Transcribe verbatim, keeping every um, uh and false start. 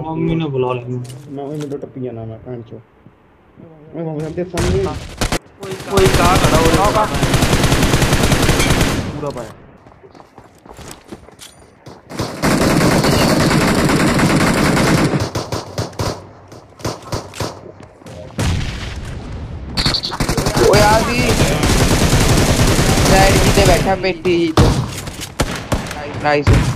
Mummy ने बुला लिया। मैं वही में तो टप्पियां ना मैं कांड चो मैं वहां पे सामने कोई कहां खड़ा हो रहा है पूरा पाया। ओ यार भी साइड जी पे बैठा पेटी नाइस।